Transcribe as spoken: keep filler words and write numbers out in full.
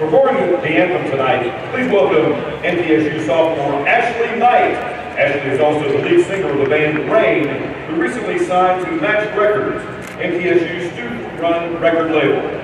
Performing the anthem tonight, please welcome N T S U sophomore Ashley Nite. Ashley is also the lead singer of the band Rain, who recently signed to Nite Records, N T S U's student-run record label.